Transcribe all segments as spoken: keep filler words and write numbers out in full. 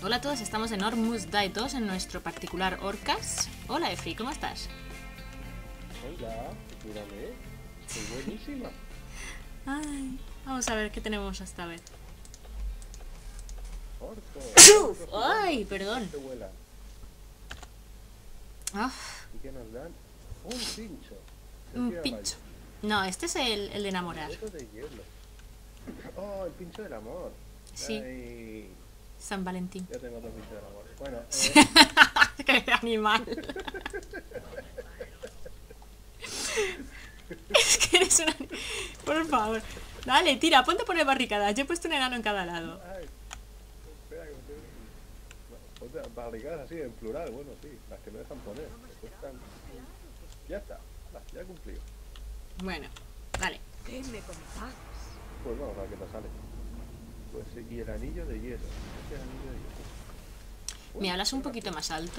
Hola a todos, estamos en Ormus Die dos en nuestro particular Orcas. Hola Efi, ¿cómo estás? Hola, mírame, soy buenísima. Ay, vamos a ver qué tenemos esta vez. Orco, ¡Ay, perdón! te vuela. Ah, ¿Y qué nos dan? Un pincho. un Tira pincho. No, este es el, el de enamorar. rayo. Bote de hielo. Oh, el pincho del amor. Sí. Ay, San Valentín. ya tengo otro pincho del amor. Bueno, eh, ¡Qué animal! Es que eres una... Por favor. Dale, tira, ponte a poner barricadas. Yo he puesto un enano en cada lado. ay, espera que me tengo que... Ponte barricadas así, en plural, bueno, sí, las que no dejan poner. Que cuestan... Ya está, ya he cumplido. Bueno, vale. ¿Qué me contás? Pues vamos a ver qué te sale. Pues sí, y el anillo de hielo. Ese anillo de hielo. ¿Me hablas un poquito más alto?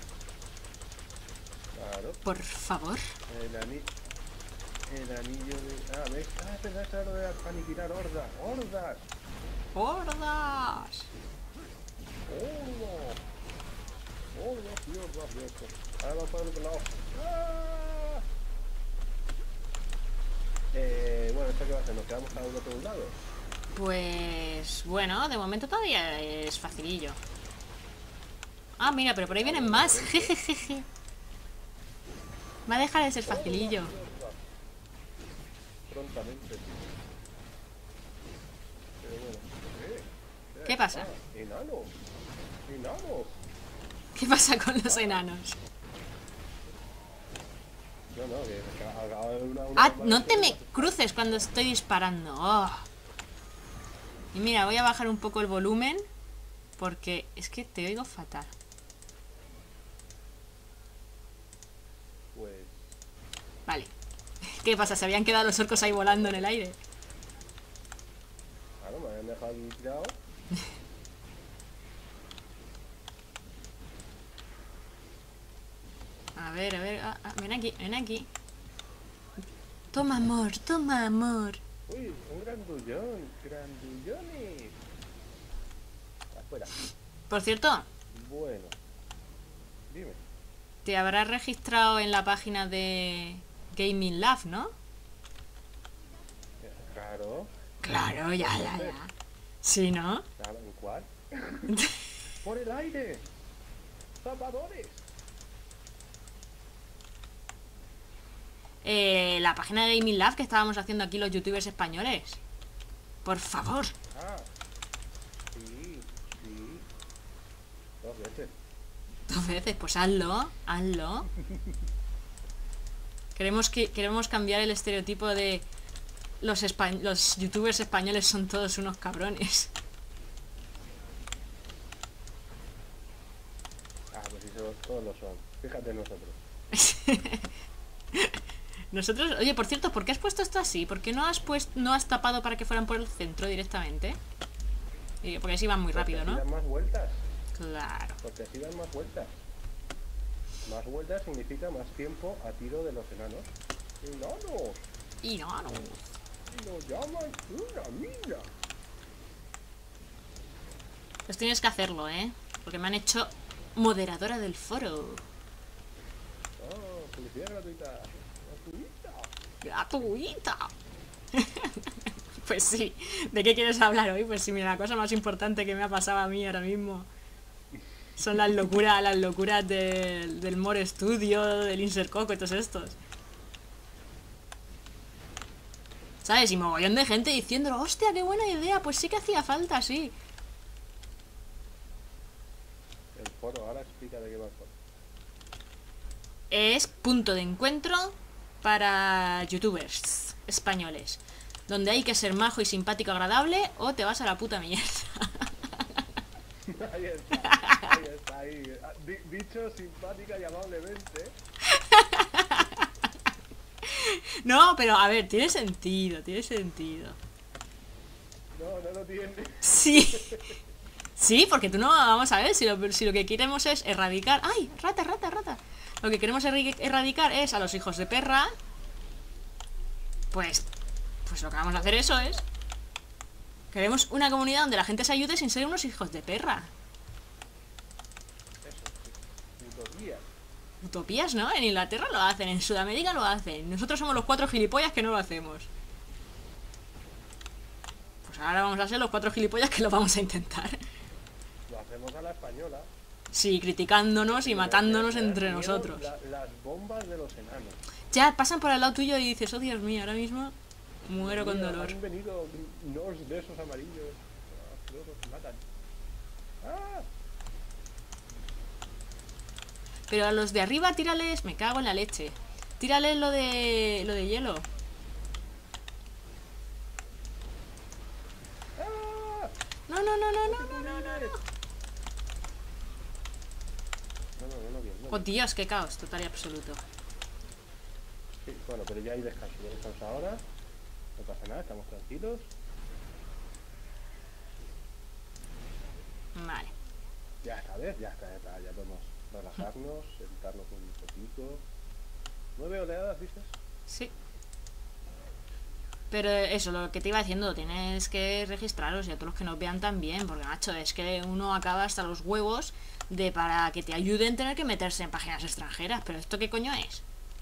Claro. Por favor. El anillo. El anillo de. Ah, ¿ves? Ah, es verdad, es hora de aniquilar hordas. ¡Hordas! ¡Hordas! ¡Hordas! ¡Hordas, Dios, Dios, Dios! Ahora vamos para el otro lado. ¡Ah! Eh, bueno, ¿esto qué va a ser? ¿Nos quedamos cada uno por un lado? Pues bueno, de momento todavía es facilillo. Ah, mira, pero por ahí vienen más. Jejejeje. Va a dejar de ser facilillo. Prontamente. Pero bueno. ¿Qué? ¿Qué pasa? Ah, enano. Enano. ¿Qué pasa con los enanos? No, no, que acaba de una, una Ah, no te me cruces cuando estoy disparando. Oh. Y mira, voy a bajar un poco el volumen porque es que te oigo fatal. Pues. Vale. ¿Qué pasa? ¿Se habían quedado los orcos ahí volando en el aire? Claro, me habían dejado aquí tirado. A ver, a ver. Ah, ah, ven aquí, ven aquí. Toma amor, toma amor. Uy, un grandullón. Grandullones. Afuera. Por cierto, Bueno. Dime. te habrás registrado en la página de Gaming Lab, ¿no? Claro. Claro, ya, ya, ya. Sí, ¿no? Claro, ¿en cuál? ¡Por el aire! ¡Zapadores! Eh, la página de Gaming Lab que estábamos haciendo aquí los youtubers españoles. Por favor. Ah. Sí, sí. Dos veces. Dos veces, pues hazlo, hazlo. Queremos, que, queremos cambiar el estereotipo de los, espa los youtubers españoles son todos unos cabrones. Ah, pues sí, todos, todos lo son. Fíjate en nosotros. Nosotros, oye, por cierto, ¿por qué has puesto esto así? ¿Por qué no has puesto, no has tapado para que fueran por el centro directamente? Y- Porque así van muy rápido, Porque ¿no? así dan más vueltas. Claro. Porque así dan más vueltas. Más vueltas significa más tiempo a tiro de los enanos. ¡Enanos! Y no, no. ¡Lo llaman una mina! Pues tienes que hacerlo, ¿eh? Porque me han hecho moderadora del foro. ¡Oh, publicidad gratuita! ¡Gratuita! ¡Gratuita! Pues sí. ¿De qué quieres hablar hoy? Pues sí, mira, la cosa más importante que me ha pasado a mí ahora mismo son las locuras, las locuras del, del More Studio, del Insert Coco y todos estos. ¿Sabes? Y mogollón de gente diciendo, hostia, qué buena idea, pues sí que hacía falta, sí. El foro, ahora explica de qué va el foro. Es punto de encuentro para youtubers españoles, donde hay que ser majo y simpático agradable o te vas a la puta mierda. Ahí está, ahí está, ahí. Di- Dicho simpática y amablemente. No, pero a ver, tiene sentido, tiene sentido. No, no lo tiene. Sí. Sí, porque tú no, vamos a ver, si lo, si lo que queremos es erradicar... ¡Ay! Rata, rata, rata. Lo que queremos erri- erradicar es a los hijos de perra. Pues... Pues lo que vamos a hacer eso es... Queremos una comunidad donde la gente se ayude sin ser unos hijos de perra. Utopía. Utopías, ¿no? En Inglaterra lo hacen, en Sudamérica lo hacen. Nosotros somos los cuatro gilipollas que no lo hacemos. Pues ahora vamos a ser los cuatro gilipollas que lo vamos a intentar. Lo hacemos a la española. Sí, criticándonos y matándonos Me- me- me entre dan miedo nosotros. la- las bombas de los enanos. Ya pasan por al lado tuyo y dices, oh Dios mío, ahora mismo muero con Mira, dolor. Han venido unos de esos amarillos. Ah, luego se matan. ¡Ah! Pero a los de arriba tírales, me cago en la leche. Tírales lo de lo de hielo. ¡Ah! No, no, no, no, no, no, no, no, no. No, no, no, no, bien, no, Oh bien. Dios, qué caos, total y absoluto. Sí, bueno, pero ya hay descanso, ya hay descanso ahora. No pasa nada, estamos tranquilos. Vale. Ya está, ¿ves? Ya está, ya está, ya podemos relajarnos, sentarnos un poquito. ¿Nueve oleadas, dices? Sí. Pero eso, lo que te iba diciendo, tienes que registraros y a todos los que nos vean también, porque macho, es que uno acaba hasta los huevos de para que te ayuden tener que meterse en páginas extranjeras. Pero ¿esto qué coño es?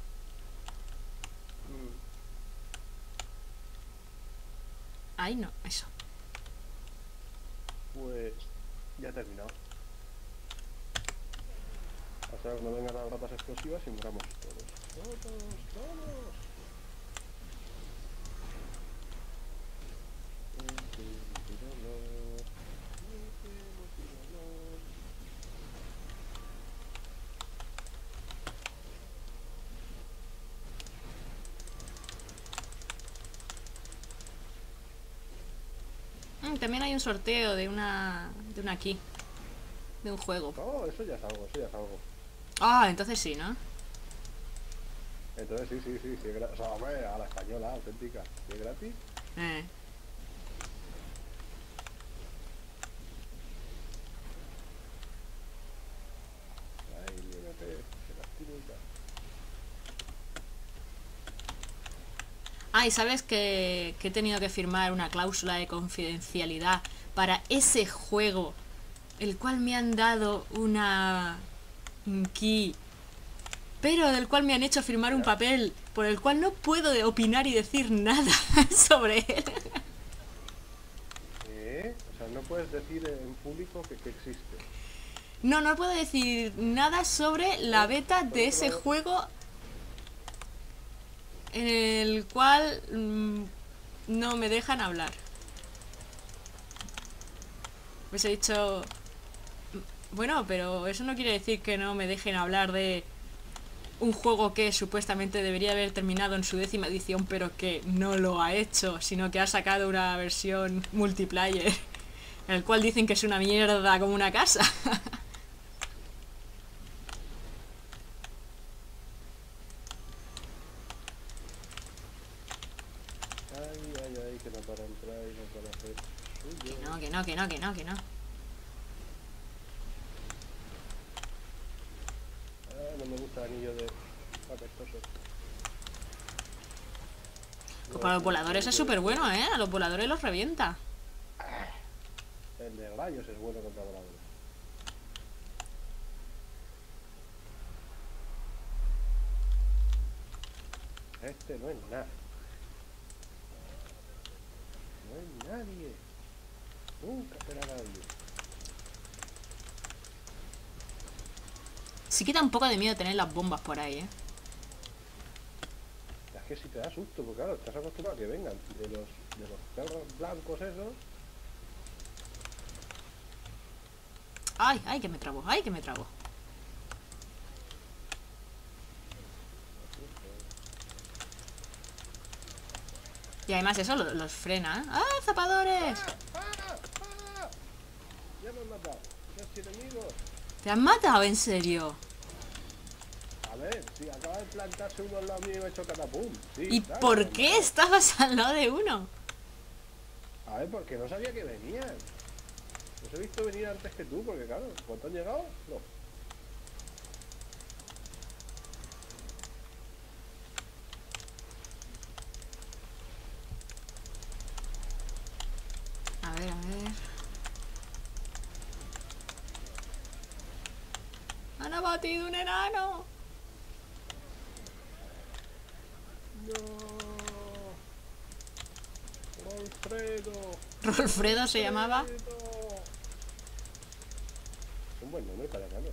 Ay, no, eso. Pues ya he terminado. Hasta que no vengan las ratas explosivas y muramos todos. Todos, todos. Mm, también hay un sorteo de una de una key, de un juego. Oh, eso ya es algo, eso ya es algo. Ah, entonces sí, ¿no? Entonces sí, sí, sí, sí, es gratis. O sea, hombre, a la española, auténtica. Si es gratis. Eh. Ay, mírate, qué lastimita. Ah, y sabes que, que he tenido que firmar una cláusula de confidencialidad para ese juego, el cual me han dado una un key, pero del cual me han hecho firmar un papel por el cual no puedo de- opinar y decir nada sobre él. ¿Eh? O sea, no puedes decir en público que, que existe. No, no puedo decir nada sobre la beta de ese juego en el cual mm, no me dejan hablar. Pues he dicho... Bueno, pero eso no quiere decir que no me dejen hablar de un juego que supuestamente debería haber terminado en su décima edición, pero que no lo ha hecho, sino que ha sacado una versión multiplayer, en el cual dicen que es una mierda como una casa. Ay, ay, ay, que no para entrar y no para hacer suyo. Que no, que no, que no, que no, que no. Ah, no me gusta el anillo de apestoso. Pues para los voladores es súper bueno, ¿eh? A los voladores los revienta. El de rayos es bueno contra voladores. Este no es nada. No es nadie. Nunca será nadie. Sí que da un poco de miedo tener las bombas por ahí, ¿eh? Es que si te da susto, porque claro, estás acostumbrado a que vengan de los, de los perros blancos esos. Ay, ay, que me trabo, ay, que me trabo. Y además eso lo- los frena. ¡Ah, zapadores! ¡Ah! ¡Ah! Ya me han matado. Los enemigos. ¿Te han matado, en serio? A ver, si acaba de plantarse uno al lado mío y me ha hecho catapum. Sí, ¿Y claro, por me qué han estabas al lado de uno? matado. A ver, porque no sabía que venían. Los he visto venir antes que tú, porque claro, ¿cuánto han llegado? No. A ver, a ver. ¡Han abatido un enano! No. Rolfredo. Rolfredo se llamaba. Rolfredo. Un buen nombre para enanos.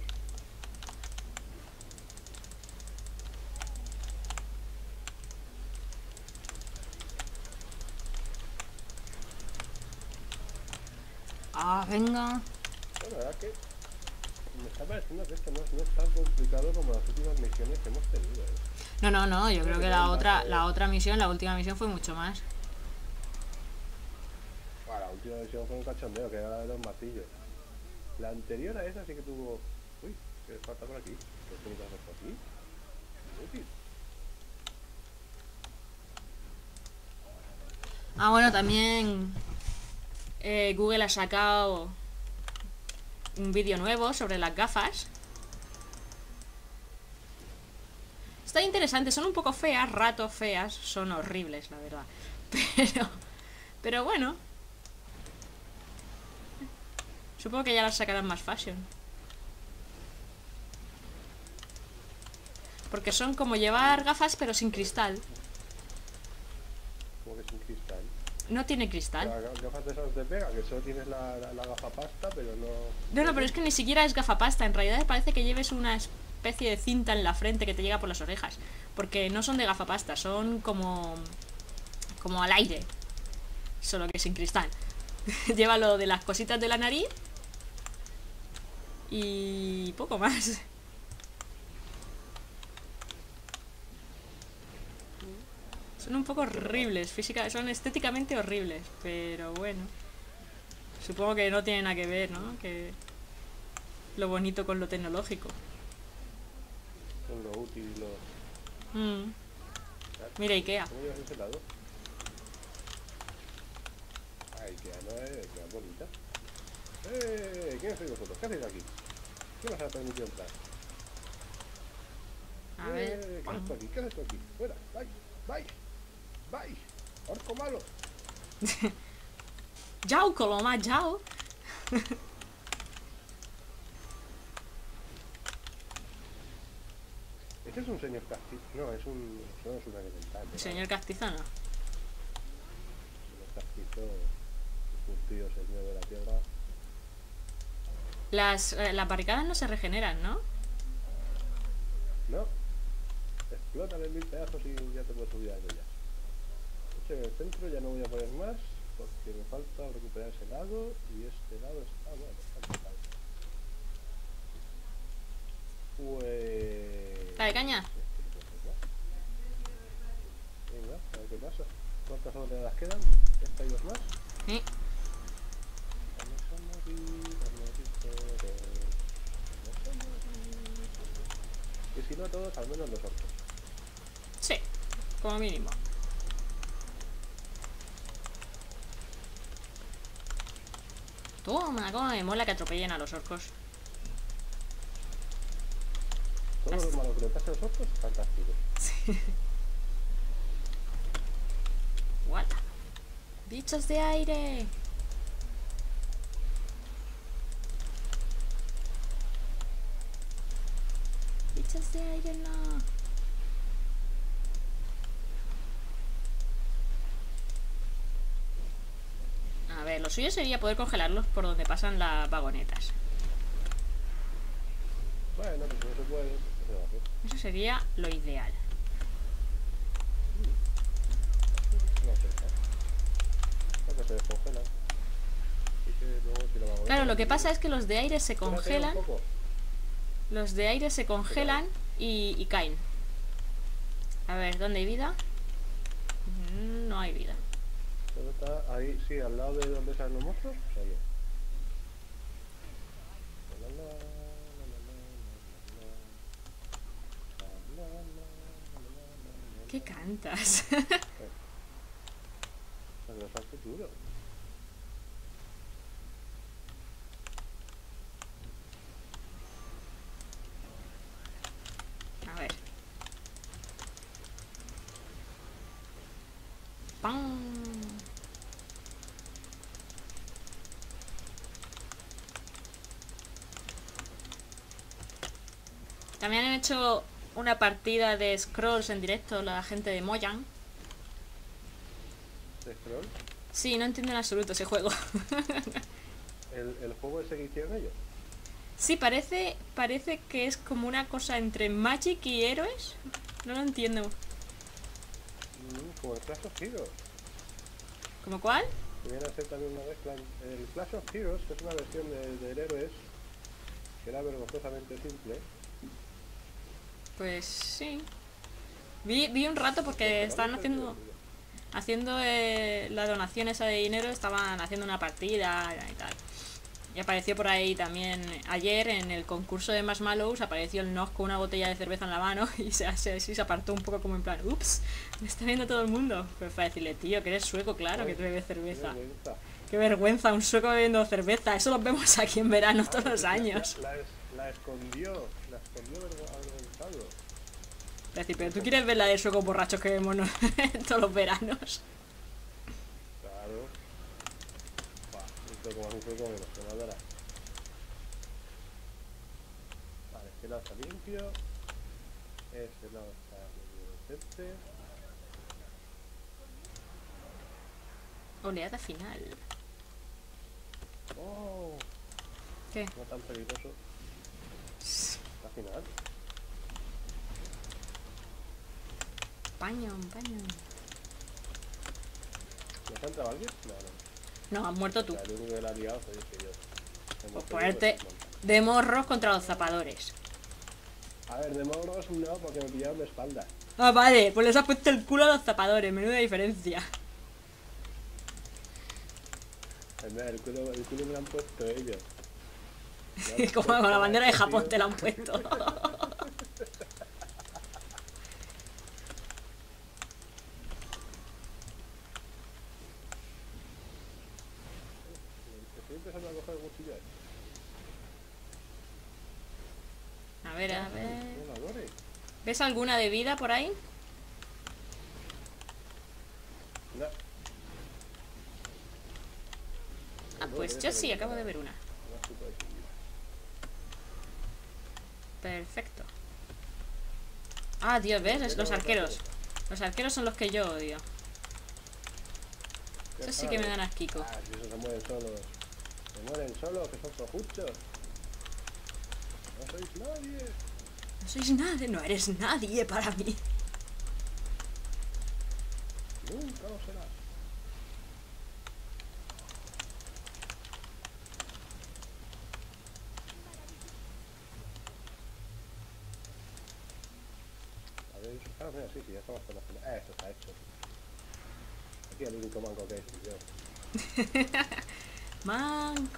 Ah, venga. Bueno, la verdad que me está pareciendo que esto no es, no es tan complicado como las últimas misiones que hemos tenido, ¿eh? No, no, no, yo creo que la Más, otra, eh. la otra misión, la última misión fue mucho más. Ah, la última misión fue un cachondeo, que era la de los martillos. La anterior a esa sí que tuvo... Uy, ¿qué falta por aquí? ¿Qué tiene que hacer por aquí? Útil. Ah, bueno, también eh, Google ha sacado un vídeo nuevo sobre las gafas. Está interesante, son un poco feas, rato feas, son horribles, la verdad. Pero, pero bueno. Supongo que ya las sacarán más fashion. Porque son como llevar gafas pero sin cristal. Como que sin cristal. No tiene cristal. Las gafas de esas de pega, que solo tienes la, la, la gafa pasta, pero no... No, no, pero es que ni siquiera es gafapasta. En realidad parece que lleves una especie de cinta en la frente que te llega por las orejas. Porque no son de gafapasta, son como... como al aire. Solo que sin cristal. Lleva lo de las cositas de la nariz. Y poco más. Son un poco horribles, física, son estéticamente horribles, pero bueno. Supongo que no tiene nada que ver, ¿no? Que lo bonito con lo tecnológico. Son lo útil y lo... Mm. Mira Ikea. ¿Cómo llevas ese lado? Ah, Ikea no es... Ikea es bonita. ¡Eh! ¿Quiénes sois vosotros? ¿Qué hacéis aquí? ¿Quién os ha permitido entrar? A ver. Eh, ¿Qué haces tú aquí? ¿Qué haces tú aquí? ¡Fuera! ¡Vais! ¡Vais! ¡Vais! ¡Orco malo! Yao, Coloma, yao. Este es un señor castizo. No, es un... No es un elemental. ¿no? Señor Castizano. Señor castizo... Curtido señor de la tierra. Las, eh, las barricadas no se regeneran, ¿no? No. Explótale en mil pedazos y ya te puedes subir a ellas. De hecho, en el centro ya no voy a poner más porque me falta recuperar ese lado y este lado está, bueno, está quitado. Pues... Dale, caña. Venga, a ver qué pasa. ¿Cuántas oleadas quedan? ¿Esta y dos más? Sí. Vamos a morir, a morir todos. Vamos a morir. Y si no todos, al menos los orcos. Sí, como mínimo. Toma, cómo me mola que atropellen a los orcos. Todo lo malo que le pasa a los orcos, fantástico. Sí. What? Bichos de aire. Bichos de aire, no. A ver, lo suyo sería poder congelarlos por donde pasan las vagonetas. Bueno, pues si no se puede, ¿qué se va a hacer? Eso sería lo ideal. No va a pensar. No, que se descongela. Así que luego si lo vagoneta... Claro, lo que pasa es que los de aire se Espérate congelan. un poco. Los de aire se congelan y, y caen. A ver, ¿dónde hay vida? Mm, No hay vida. Todo está ahí, sí, al lado de donde salen los monstruos. Ahí es. La, la, la, la, la, la, la, la, la, la, la, la. ¿Qué cantas? Regreso al futuro. A ver. ¡Pam! También han hecho una partida de Scrolls en directo la gente de Mojang. ¿De Scroll? Sí, no entiendo en absoluto ese juego. ¿El, el juego ese que hicieron ellos? Sí, parece, parece que es como una cosa entre Magic y héroes. No lo entiendo. Mm, como el Clash of Heroes. ¿Cómo cuál? Que viene a ser también una mezcla. El Clash of Heroes, que es una versión de, del héroes, que era vergonzosamente simple. Pues sí. Vi, vi un rato porque estaban haciendo haciendo eh, la donación esa de dinero, estaban haciendo una partida y tal. Y apareció por ahí también ayer en el concurso de Marshmallows, apareció el Nog con una botella de cerveza en la mano y se, se, se apartó un poco como en plan, ups, me está viendo todo el mundo. Pues para decirle, tío, que eres sueco, claro, que tú bebes cerveza. Qué vergüenza, un sueco bebiendo cerveza, eso lo vemos aquí en verano todos los años. La, la, la escondió, la escondió avergonzado. Es decir, pero tú quieres ver la de suecos borrachos que vemos ¿no? todos los veranos. Claro. Esto como un sueco menos, que no dará. Vale, este lado está limpio. Este lado está medio decente. Oleada final. Oh, ¿Qué? no tan peligroso. La final. Paño, paño. ¿Ya se ha entrado alguien? No, no. No, has muerto tú. O sea, el único que la ha liado soy que yo. Por ponerte de morros contra los zapadores. A ver, de morros no, porque me pillaron de espalda. Ah, vale, pues les has puesto el culo a los zapadores, menuda diferencia. El culo, el culo me lo han puesto ellos. Como con la bandera de Japón te la han puesto. Estoy empezando a coger cuchillas. A ver, a ver. No, no, ¿Ves alguna de vida por ahí? no. Ah, pues yo sí, acabo de ver una. Perfecto. Ah, Dios, ¿ves? Los arqueros. Los arqueros son los que yo odio. Eso sí que me dan asquico. Ah, si esos se mueren solos. Se mueren solos, que son cojuchos. No sois nadie. No sois nadie, no eres nadie para mí. Nunca lo serás. A ver, ah, mira, sí, sí, ya estamos con la final. Ah, esto está hecho. Aquí el único manco que es yo. Manco.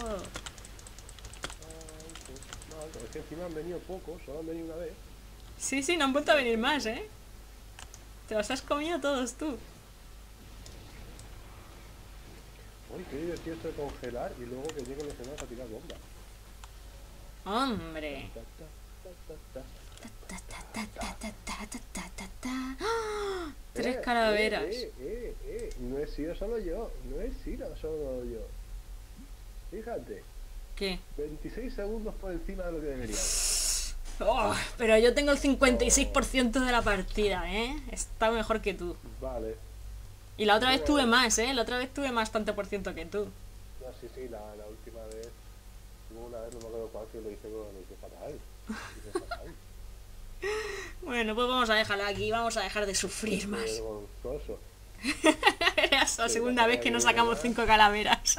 No, es que encima han venido pocos, solo han venido una vez. Sí, sí, no han vuelto a venir más, ¿eh? Te los has comido todos tú. Uy, qué divertido esto de congelar y luego que lleguen los demás a tirar bombas. Hombre. Ta, ta, ta, ta, ¡Ah! Tres Eh, calaveras. Eh, eh, eh, no he sido solo yo, no he sido solo yo. Fíjate, ¿Qué? veintiséis segundos por encima de lo que debería. Oh, pero yo tengo el cincuenta y seis por ciento de la partida, ¿eh? Está mejor que tú. Vale. Y la otra vez tuve más, ¿eh? La otra vez tuve más tanto por ciento que tú. No, sí, sí, la, la última vez, hubo una vez, no me acuerdo cuál, que lo hice, bueno, lo hice fatal. Lo hice fatal. Bueno, pues vamos a dejarlo aquí, vamos a dejar de sufrir más. Vergonzoso. Es la segunda vez que nos sacamos cinco calaveras.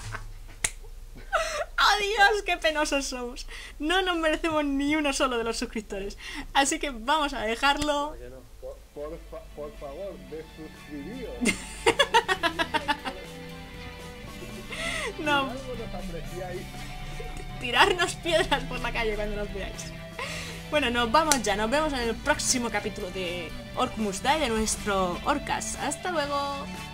¡Adiós! ¡Qué penosos somos! No nos merecemos ni uno solo de los suscriptores. Así que vamos a dejarlo. Oye, no, por, por, fa- por favor, de suscribiros. No, Algo nos apreciáis. tirarnos piedras por la calle cuando nos veáis. Bueno, nos vamos ya. Nos vemos en el próximo capítulo de Orc Must Die de nuestro Orcas. ¡Hasta luego!